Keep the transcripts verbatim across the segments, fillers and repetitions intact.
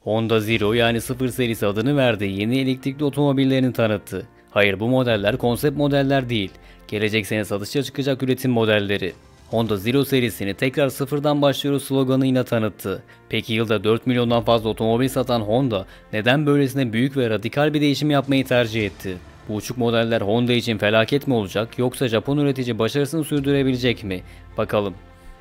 Honda Zero yani sıfır serisi adını verdiği yeni elektrikli otomobillerini tanıttı. Hayır, bu modeller konsept modeller değil. Gelecek sene satışa çıkacak üretim modelleri. Honda Zero serisini tekrar sıfırdan başlıyoruz sloganıyla tanıttı. Peki yılda dört milyondan fazla otomobil satan Honda neden böylesine büyük ve radikal bir değişim yapmayı tercih etti? Bu uçuk modeller Honda için felaket mi olacak yoksa Japon üretici başarısını sürdürebilecek mi? Bakalım.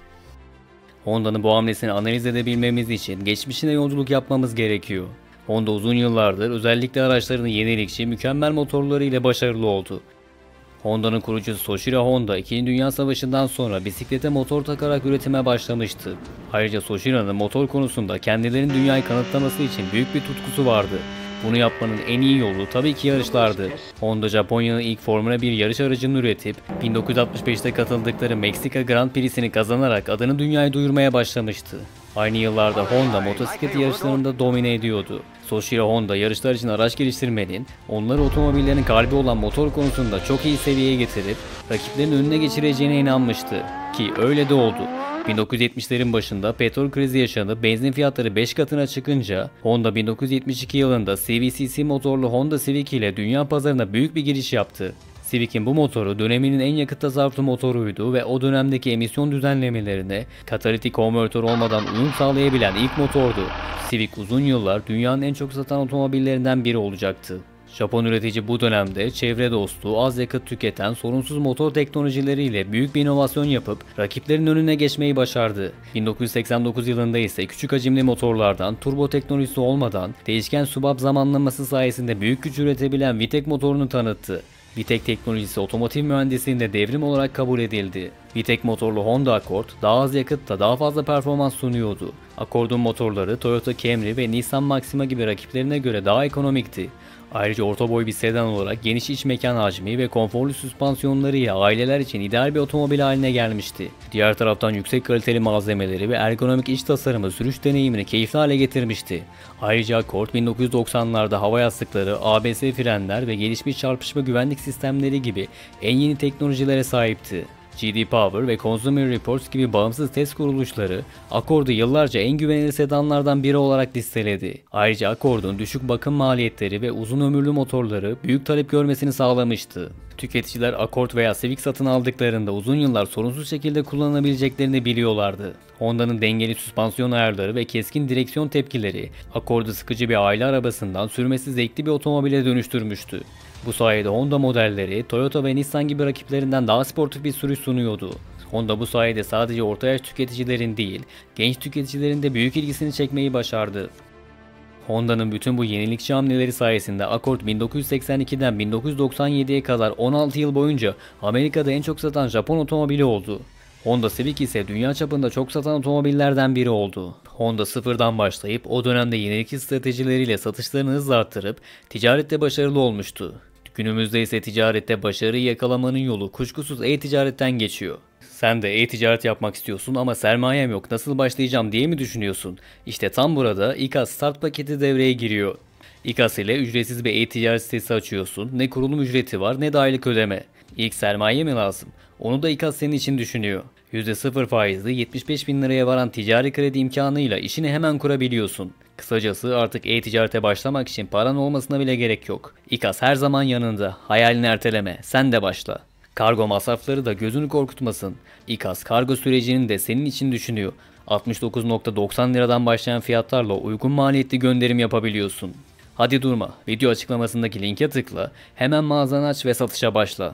Honda'nın bu hamlesini analiz edebilmemiz için geçmişine yolculuk yapmamız gerekiyor. Honda uzun yıllardır özellikle araçlarının yenilikçi, mükemmel motorları ile başarılı oldu. Honda'nın kurucusu Soichiro Honda, İkinci Dünya Savaşı'ndan sonra bisiklete motor takarak üretime başlamıştı. Ayrıca Soichiro'nun motor konusunda kendilerinin dünyayı kanıtlaması için büyük bir tutkusu vardı. Bunu yapmanın en iyi yolu tabii ki yarışlardı. Honda, Japonya'nın ilk Formula bir yarış aracını üretip bin dokuz yüz altmış beşte katıldıkları Meksika Grand Prix'sini kazanarak adını dünyaya duyurmaya başlamıştı. Aynı yıllarda Honda motosiklet yarışlarında domine ediyordu. Soichiro Honda yarışlar için araç geliştirmenin, onları otomobillerin kalbi olan motor konusunda çok iyi seviyeye getirip rakiplerin önüne geçireceğine inanmıştı. Ki öyle de oldu. bin dokuz yüz yetmişlerin başında petrol krizi yaşanıp benzin fiyatları beş katına çıkınca Honda bin dokuz yüz yetmiş iki yılında C V C C motorlu Honda Civic ile dünya pazarına büyük bir giriş yaptı. Civic'in bu motoru döneminin en yakıt tasarruflu motoruydu ve o dönemdeki emisyon düzenlemelerine katalitik konvertör olmadan uyum sağlayabilen ilk motordu. Civic uzun yıllar dünyanın en çok satan otomobillerinden biri olacaktı. Japon üretici bu dönemde çevre dostu, az yakıt tüketen, sorunsuz motor teknolojileriyle büyük bir inovasyon yapıp rakiplerin önüne geçmeyi başardı. bin dokuz yüz seksen dokuz yılında ise küçük hacimli motorlardan, turbo teknolojisi olmadan, değişken subap zamanlaması sayesinde büyük güç üretebilen VTEC motorunu tanıttı. VTEC teknolojisi otomotiv mühendisliğinde devrim olarak kabul edildi. VTEC motorlu Honda Accord daha az yakıtta daha fazla performans sunuyordu. Accord'un motorları Toyota Camry ve Nissan Maxima gibi rakiplerine göre daha ekonomikti. Ayrıca orta boy bir sedan olarak geniş iç mekan hacmi ve konforlu süspansiyonlarıyla aileler için ideal bir otomobil haline gelmişti. Diğer taraftan yüksek kaliteli malzemeleri ve ergonomik iç tasarımı sürüş deneyimini keyifli hale getirmişti. Ayrıca Accord bin dokuz yüz doksanlarda hava yastıkları, A B S frenler ve gelişmiş çarpışma güvenlik sistemleri gibi en yeni teknolojilere sahipti. J D Power ve Consumer Reports gibi bağımsız test kuruluşları Accord'u yıllarca en güvenilir sedanlardan biri olarak listeledi. Ayrıca Accord'un düşük bakım maliyetleri ve uzun ömürlü motorları büyük talep görmesini sağlamıştı. Tüketiciler Accord veya Civic satın aldıklarında uzun yıllar sorunsuz şekilde kullanabileceklerini biliyorlardı. Honda'nın dengeli süspansiyon ayarları ve keskin direksiyon tepkileri Accord'u sıkıcı bir aile arabasından sürmesi zevkli bir otomobile dönüştürmüştü. Bu sayede Honda modelleri Toyota ve Nissan gibi rakiplerinden daha sportif bir sürüş sunuyordu. Honda bu sayede sadece orta yaş tüketicilerin değil, genç tüketicilerin de büyük ilgisini çekmeyi başardı. Honda'nın bütün bu yenilikçi hamleleri sayesinde Accord bin dokuz yüz seksen ikiden bin dokuz yüz doksan yediye kadar on altı yıl boyunca Amerika'da en çok satan Japon otomobili oldu. Honda Civic ise dünya çapında çok satan otomobillerden biri oldu. Honda sıfırdan başlayıp o dönemde yenilikçi stratejileriyle satışlarını hızla arttırıp ticarette başarılı olmuştu. Günümüzde ise ticarette başarıyı yakalamanın yolu kuşkusuz e-ticaretten geçiyor. Sen de e-ticaret yapmak istiyorsun ama sermayem yok, nasıl başlayacağım diye mi düşünüyorsun? İşte tam burada İKAS Start paketi devreye giriyor. İKAS ile ücretsiz bir e-ticaret sitesi açıyorsun. Ne kurulum ücreti var ne de aylık ödeme. İlk sermaye mi lazım? Onu da İKAS senin için düşünüyor. yüzde sıfır faizli yetmiş beş bin liraya varan ticari kredi imkanıyla işini hemen kurabiliyorsun. Kısacası artık e-ticarete başlamak için paran olmasına bile gerek yok. İKAS her zaman yanında. Hayalini erteleme. Sen de başla. Kargo masrafları da gözünü korkutmasın. İKAS kargo sürecini de senin için düşünüyor. altmış dokuz nokta doksan liradan başlayan fiyatlarla uygun maliyetli gönderim yapabiliyorsun. Hadi durma. Video açıklamasındaki linke tıkla. Hemen mağazanı aç ve satışa başla.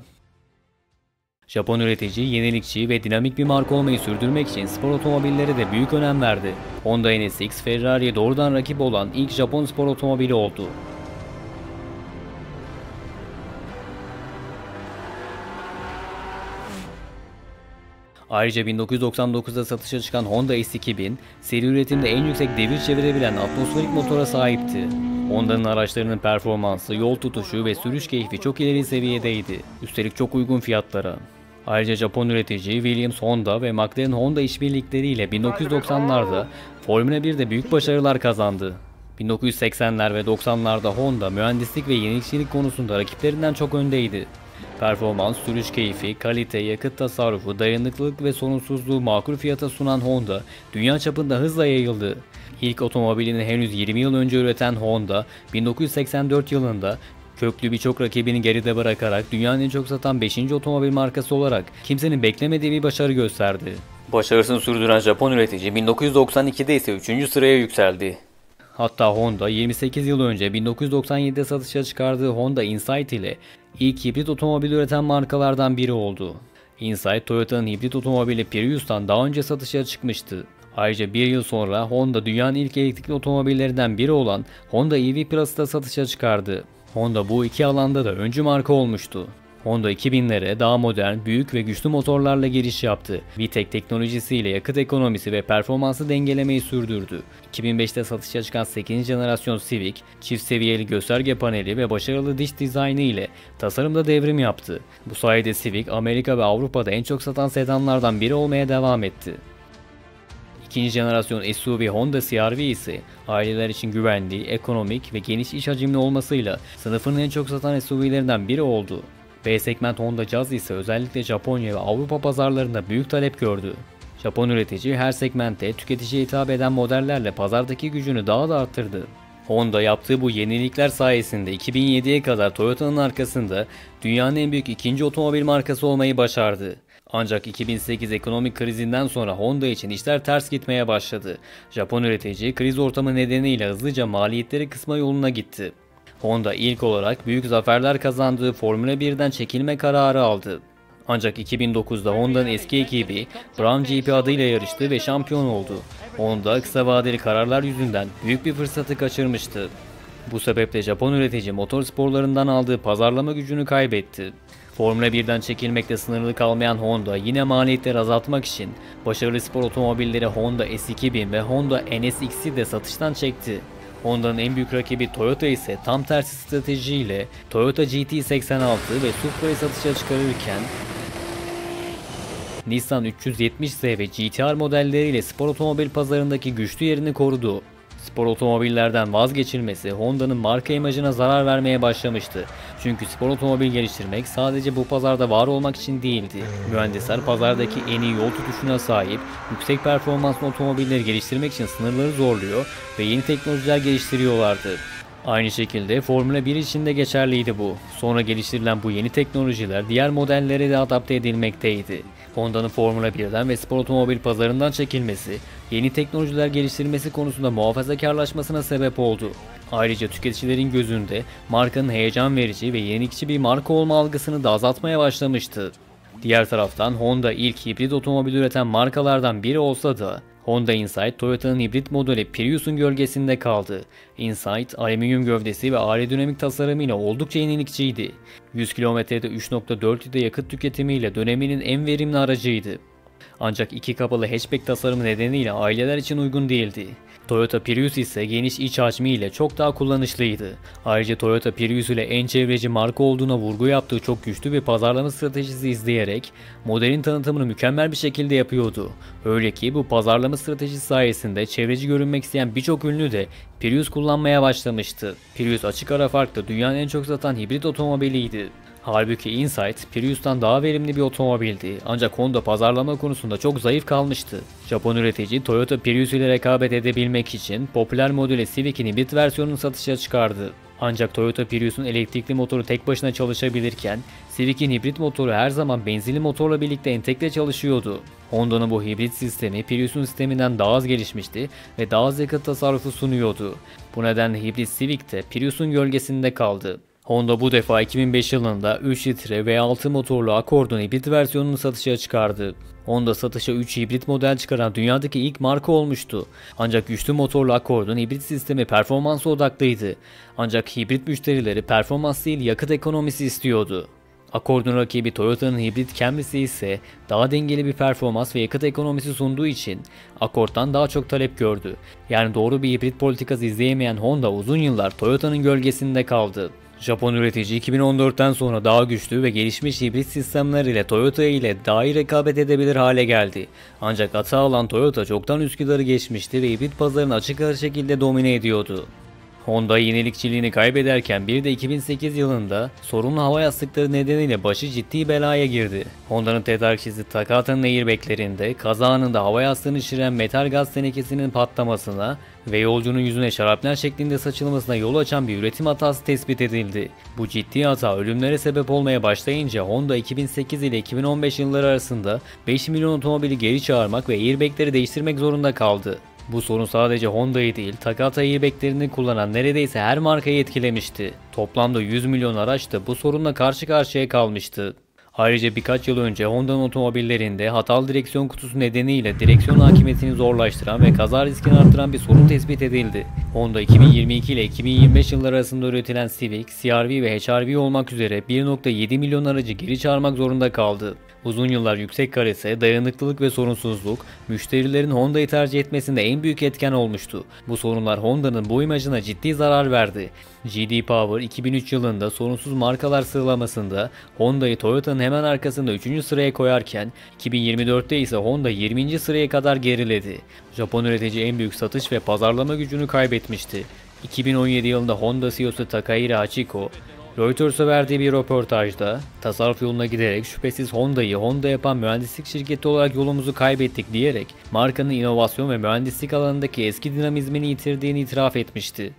Japon üretici, yenilikçi ve dinamik bir marka olmayı sürdürmek için spor otomobillere de büyük önem verdi. Honda N S X, Ferrari'ye doğrudan rakip olan ilk Japon spor otomobili oldu. Ayrıca bin dokuz yüz doksan dokuzda satışa çıkan Honda S iki bin, seri üretimde en yüksek devir çevirebilen atmosferik motora sahipti. Honda'nın araçlarının performansı, yol tutuşu ve sürüş keyfi çok ileri seviyedeydi. Üstelik çok uygun fiyatlara. Ayrıca Japon üretici Williams Honda ve McLaren Honda işbirlikleriyle bin dokuz yüz doksanlarda Formula birde büyük başarılar kazandı. bin dokuz yüz seksenler ve doksanlarda Honda mühendislik ve yenilikçilik konusunda rakiplerinden çok öndeydi. Performans, sürüş keyfi, kalite, yakıt tasarrufu, dayanıklılık ve sorunsuzluğu makul fiyata sunan Honda, dünya çapında hızla yayıldı. İlk otomobilini henüz yirmi yıl önce üreten Honda, bin dokuz yüz seksen dört yılında köklü birçok rakibini geride bırakarak dünyanın en çok satan beşinci otomobil markası olarak kimsenin beklemediği bir başarı gösterdi. Başarısını sürdüren Japon üretici bin dokuz yüz doksan ikide ise üçüncü sıraya yükseldi. Hatta Honda yirmi sekiz yıl önce bin dokuz yüz doksan yedide satışa çıkardığı Honda Insight ile ilk hibrit otomobil üreten markalardan biri oldu. Insight, Toyota'nın hibrit otomobili Prius'tan daha önce satışa çıkmıştı. Ayrıca bir yıl sonra Honda dünyanın ilk elektrikli otomobillerinden biri olan Honda E V Plus'ı da satışa çıkardı. Honda bu iki alanda da öncü marka olmuştu. Honda iki binlere daha modern, büyük ve güçlü motorlarla giriş yaptı. V TEC teknolojisiyle yakıt ekonomisi ve performansı dengelemeyi sürdürdü. iki bin beşte satışa çıkan sekizinci jenerasyon Civic, çift seviyeli gösterge paneli ve başarılı dış dizaynı ile tasarımda devrim yaptı. Bu sayede Civic, Amerika ve Avrupa'da en çok satan sedanlardan biri olmaya devam etti. İkinci jenerasyon S U V Honda C R V ise aileler için güvenli, ekonomik ve geniş iş hacimli olmasıyla sınıfının en çok satan S U V'lerinden biri oldu. B segment Honda Jazz ise özellikle Japonya ve Avrupa pazarlarında büyük talep gördü. Japon üretici her segmentte tüketiciye hitap eden modellerle pazardaki gücünü daha da arttırdı. Honda yaptığı bu yenilikler sayesinde iki bin yediye kadar Toyota'nın arkasında dünyanın en büyük ikinci otomobil markası olmayı başardı. Ancak iki bin sekiz ekonomik krizinden sonra Honda için işler ters gitmeye başladı. Japon üretici kriz ortamı nedeniyle hızlıca maliyetleri kısma yoluna gitti. Honda ilk olarak büyük zaferler kazandığı Formula birden çekilme kararı aldı. Ancak iki bin dokuzda Honda'nın eski ekibi Brown G P adıyla yarıştı ve şampiyon oldu. Honda kısa vadeli kararlar yüzünden büyük bir fırsatı kaçırmıştı. Bu sebeple Japon üretici motor sporlarından aldığı pazarlama gücünü kaybetti. Formula birden çekilmekte sınırlı kalmayan Honda yine maliyetleri azaltmak için başarılı spor otomobilleri Honda S iki bin ve Honda N S X'i de satıştan çekti. Honda'nın en büyük rakibi Toyota ise tam tersi stratejiyle Toyota G T seksen altı ve Supra'yı satışa çıkarırken Nissan üç yüz yetmiş S ve G T R modelleriyle spor otomobil pazarındaki güçlü yerini korudu. Spor otomobillerden vazgeçilmesi Honda'nın marka imajına zarar vermeye başlamıştı. Çünkü spor otomobil geliştirmek sadece bu pazarda var olmak için değildi. Mühendisler pazardaki en iyi yol tutuşuna sahip, yüksek performanslı otomobilleri geliştirmek için sınırları zorluyor ve yeni teknolojiler geliştiriyorlardı. Aynı şekilde Formula bir için de geçerliydi bu. Sonra geliştirilen bu yeni teknolojiler diğer modellere de adapte edilmekteydi. Honda'nın Formula birden ve spor otomobil pazarından çekilmesi, yeni teknolojiler geliştirmesi konusunda muhafazakarlaşmasına sebep oldu. Ayrıca tüketicilerin gözünde markanın heyecan verici ve yenilikçi bir marka olma algısını da azaltmaya başlamıştı. Diğer taraftan Honda ilk hibrit otomobil üreten markalardan biri olsa da Honda Insight, Toyota'nın hibrit modeli Prius'un gölgesinde kaldı. Insight, alüminyum gövdesi ve aerodinamik tasarımıyla oldukça yenilikçiydi. yüz kilometrede üç nokta dört litre yakıt tüketimiyle döneminin en verimli aracıydı. Ancak iki kapılı hatchback tasarımı nedeniyle aileler için uygun değildi. Toyota Prius ise geniş iç hacmiyle çok daha kullanışlıydı. Ayrıca Toyota Prius ile en çevreci marka olduğuna vurgu yaptığı çok güçlü bir pazarlama stratejisi izleyerek modelin tanıtımını mükemmel bir şekilde yapıyordu. Öyle ki bu pazarlama stratejisi sayesinde çevreci görünmek isteyen birçok ünlü de Prius kullanmaya başlamıştı. Prius açık ara farklı dünyanın en çok satan hibrit otomobiliydi. Halbuki Insight, Prius'tan daha verimli bir otomobildi ancak Honda pazarlama konusunda çok zayıf kalmıştı. Japon üretici Toyota Prius ile rekabet edebilmek için popüler modeli Civic'in hibrit versiyonunu satışa çıkardı. Ancak Toyota Prius'un elektrikli motoru tek başına çalışabilirken Civic'in hibrit motoru her zaman benzinli motorla birlikte entegre çalışıyordu. Honda'nın bu hibrit sistemi Prius'un sisteminden daha az gelişmişti ve daha az yakıt tasarrufu sunuyordu. Bu nedenle hibrit Civic de Prius'un gölgesinde kaldı. Honda bu defa iki bin beş yılında üç litre V altı motorlu Accord'un hibrit versiyonunu satışa çıkardı. Honda satışa üç hibrit model çıkaran dünyadaki ilk marka olmuştu. Ancak güçlü motorlu Accord'un hibrit sistemi performansa odaklıydı. Ancak hibrit müşterileri performans değil yakıt ekonomisi istiyordu. Accord'un rakibi Toyota'nın hibrit Camry'si ise daha dengeli bir performans ve yakıt ekonomisi sunduğu için Accord'dan daha çok talep gördü. Yani doğru bir hibrit politikası izleyemeyen Honda uzun yıllar Toyota'nın gölgesinde kaldı. Japon üretici iki bin on dörtten sonra daha güçlü ve gelişmiş hibrit sistemler ile Toyota ile daha iyi rekabet edebilir hale geldi. Ancak atağı alan Toyota çoktan Üsküdar'ı geçmişti ve hibrit pazarını açık ara şekilde domine ediyordu. Honda yenilikçiliğini kaybederken bir de iki bin sekiz yılında sorunlu hava yastıkları nedeniyle başı ciddi belaya girdi. Honda'nın tedarikçisi Takata'nın airbaglerinde kaza anında hava yastığını şişiren metal gaz tenekesinin patlamasına ve yolcunun yüzüne şarapnel şeklinde saçılmasına yol açan bir üretim hatası tespit edildi. Bu ciddi hata ölümlere sebep olmaya başlayınca Honda iki bin sekiz ile iki bin on beş yılları arasında beş milyon otomobili geri çağırmak ve airbagleri değiştirmek zorunda kaldı. Bu sorun sadece Honda'yı değil, Takata airbaglerini kullanan neredeyse her markayı etkilemişti. Toplamda yüz milyon araç da bu sorunla karşı karşıya kalmıştı. Ayrıca birkaç yıl önce Honda'nın otomobillerinde hatalı direksiyon kutusu nedeniyle direksiyon hakimiyetini zorlaştıran ve kaza riskini arttıran bir sorun tespit edildi. Honda iki bin yirmi iki ile iki bin yirmi beş yılları arasında üretilen Civic, C R V ve H R V olmak üzere bir nokta yedi milyon aracı geri çağırmak zorunda kaldı. Uzun yıllar yüksek kalite, dayanıklılık ve sorunsuzluk, müşterilerin Honda'yı tercih etmesinde en büyük etken olmuştu. Bu sorunlar Honda'nın bu imajına ciddi zarar verdi. J D Power iki bin üç yılında sorunsuz markalar sıralamasında Honda'yı Toyota'nın hemen arkasında üçüncü sıraya koyarken iki bin yirmi dörtte ise Honda yirminci sıraya kadar geriledi. Japon üretici en büyük satış ve pazarlama gücünü kaybetmişti. iki bin on yedi yılında Honda C E O'su Takahiro Hachiko, Reuters'a verdiği bir röportajda tasarruf yoluna giderek şüphesiz Honda'yı Honda yapan mühendislik şirketi olarak yolumuzu kaybettik diyerek markanın inovasyon ve mühendislik alanındaki eski dinamizmini yitirdiğini itiraf etmişti.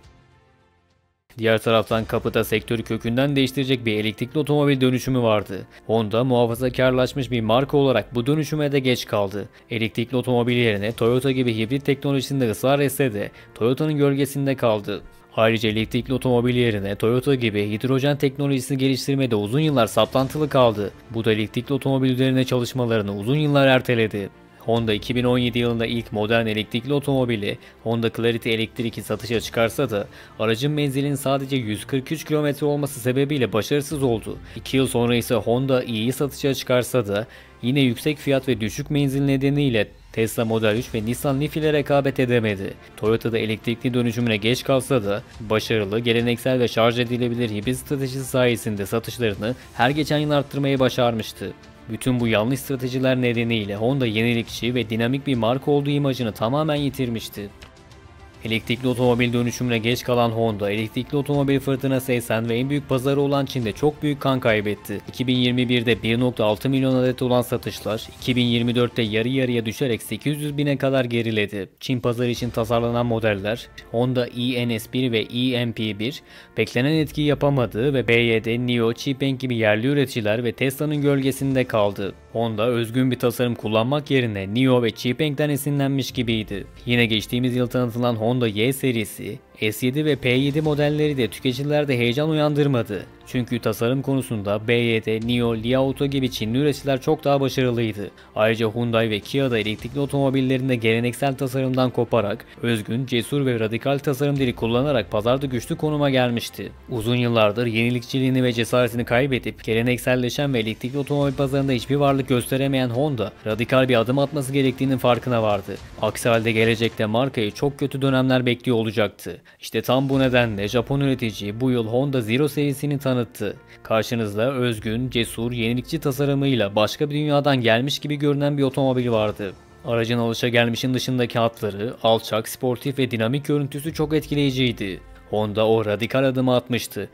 Diğer taraftan kapıda sektörü kökünden değiştirecek bir elektrikli otomobil dönüşümü vardı. Honda muhafazakarlaşmış bir marka olarak bu dönüşüme de geç kaldı. Elektrikli otomobil yerine Toyota gibi hibrit teknolojisinde ısrar etse de Toyota'nın gölgesinde kaldı. Ayrıca elektrikli otomobil yerine Toyota gibi hidrojen teknolojisini geliştirmede uzun yıllar saplantılı kaldı. Bu da elektrikli otomobil üzerine çalışmalarını uzun yıllar erteledi. Honda iki bin on yedi yılında ilk modern elektrikli otomobili Honda Clarity Electric'i satışa çıkarsa da aracın menzilinin sadece yüz kırk üç kilometre olması sebebiyle başarısız oldu. iki yıl sonra ise Honda i'yi satışa çıkarsa da yine yüksek fiyat ve düşük menzil nedeniyle Tesla Model üç ve Nissan Leaf ile rekabet edemedi. Toyota'da elektrikli dönüşümüne geç kalsa da başarılı, geleneksel ve şarj edilebilir hibrit stratejisi sayesinde satışlarını her geçen yıl arttırmayı başarmıştı. Bütün bu yanlış stratejiler nedeniyle Honda yenilikçi ve dinamik bir marka olduğu imajını tamamen yitirmişti. Elektrikli otomobil dönüşümüne geç kalan Honda, elektrikli otomobil fırtınası esen ve en büyük pazarı olan Çin'de çok büyük kan kaybetti. iki bin yirmi birde bir nokta altı milyon adet olan satışlar, iki bin yirmi dörtte yarı yarıya düşerek sekiz yüz bine kadar geriledi. Çin pazarı için tasarlanan modeller, Honda e N S bir ve e M P bir, beklenen etkiyi yapamadı ve B Y D, N I O, Xpeng gibi yerli üreticiler ve Tesla'nın gölgesinde kaldı. Honda özgün bir tasarım kullanmak yerine N I O ve Xpeng'den esinlenmiş gibiydi. Yine geçtiğimiz yıl tanıtılan Honda Y serisi, S yedi ve P yedi modelleri de tüketicilerde heyecan uyandırmadı. Çünkü tasarım konusunda B Y D, N I O, Li Auto gibi Çinli üreticiler çok daha başarılıydı. Ayrıca Hyundai ve Kia da elektrikli otomobillerinde geleneksel tasarımdan koparak özgün, cesur ve radikal tasarım dili kullanarak pazarda güçlü konuma gelmişti. Uzun yıllardır yenilikçiliğini ve cesaretini kaybedip gelenekselleşen ve elektrikli otomobil pazarında hiçbir varlık gösteremeyen Honda, radikal bir adım atması gerektiğinin farkına vardı. Aksi halde gelecekte markayı çok kötü dönemler bekliyor olacaktı. İşte tam bu nedenle Japon üretici bu yıl Honda Zero serisini tanıttı. Karşınızda özgün, cesur, yenilikçi tasarımıyla başka bir dünyadan gelmiş gibi görünen bir otomobil vardı. Aracın alışagelmişin dışındaki hatları, alçak, sportif ve dinamik görüntüsü çok etkileyiciydi. Honda o radikal adımı atmıştı.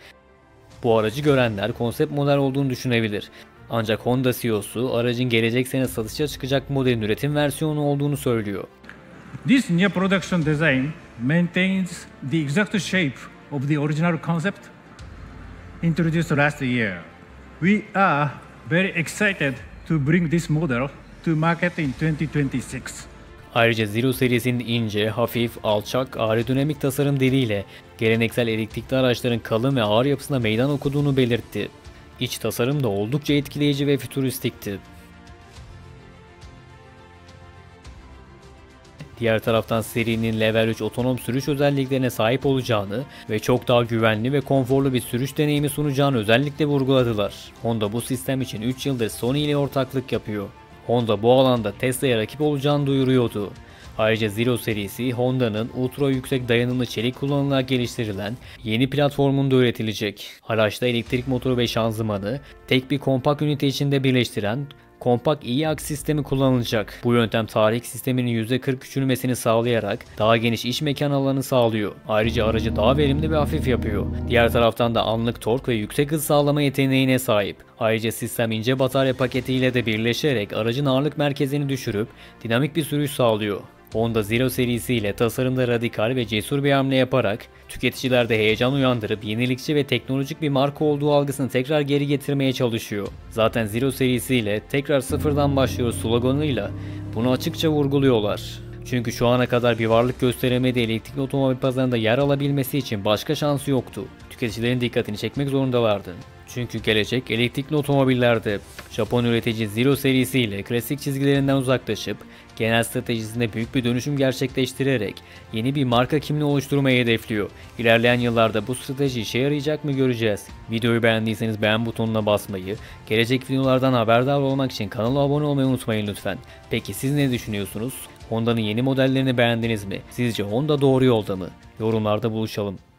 Bu aracı görenler konsept model olduğunu düşünebilir. Ancak Honda C E O'su aracın gelecek sene satışa çıkacak modelin üretim versiyonu olduğunu söylüyor. This new production design maintains the exact shape of the original concept introduced last year. We are very excited to bring this model to market in twenty twenty-six. Ayrıca Zero serisinin ince, hafif, alçak, aerodinamik tasarım diliyle geleneksel elektrikli araçların kalın ve ağır yapısına meydan okuduğunu belirtti. İç tasarım da oldukça etkileyici ve fütüristikti. Diğer taraftan serinin Level üç otonom sürüş özelliklerine sahip olacağını ve çok daha güvenli ve konforlu bir sürüş deneyimi sunacağını özellikle vurguladılar. Honda bu sistem için üç yıldır Sony ile ortaklık yapıyor. Honda bu alanda Tesla'ya rakip olacağını duyuruyordu. Ayrıca Zero serisi Honda'nın ultra yüksek dayanımlı çelik kullanılarak geliştirilen yeni platformunda üretilecek. Araçta elektrik motoru ve şanzımanı tek bir kompakt ünite içinde birleştiren kompakt e-aks sistemi kullanılacak. Bu yöntem tahrik sisteminin yüzde kırk küçülmesini sağlayarak daha geniş iş mekan alanı sağlıyor. Ayrıca aracı daha verimli ve hafif yapıyor. Diğer taraftan da anlık tork ve yüksek hız sağlama yeteneğine sahip. Ayrıca sistem ince batarya paketiyle de birleşerek aracın ağırlık merkezini düşürüp dinamik bir sürüş sağlıyor. Honda Zero serisiyle tasarımda radikal ve cesur bir hamle yaparak tüketicilerde heyecan uyandırıp yenilikçi ve teknolojik bir marka olduğu algısını tekrar geri getirmeye çalışıyor. Zaten Zero serisiyle tekrar sıfırdan başlıyor sloganıyla bunu açıkça vurguluyorlar. Çünkü şu ana kadar bir varlık gösteremediği elektrikli otomobil pazarında yer alabilmesi için başka şansı yoktu. Tüketicilerin dikkatini çekmek zorundalardı. Çünkü gelecek elektrikli otomobillerde Japon üretici Zero serisiyle klasik çizgilerinden uzaklaşıp genel stratejisinde büyük bir dönüşüm gerçekleştirerek yeni bir marka kimliği oluşturmayı hedefliyor. İlerleyen yıllarda bu strateji işe yarayacak mı göreceğiz. Videoyu beğendiyseniz beğen butonuna basmayı, gelecek videolardan haberdar olmak için kanala abone olmayı unutmayın lütfen. Peki siz ne düşünüyorsunuz? Honda'nın yeni modellerini beğendiniz mi? Sizce Honda doğru yolda mı? Yorumlarda buluşalım.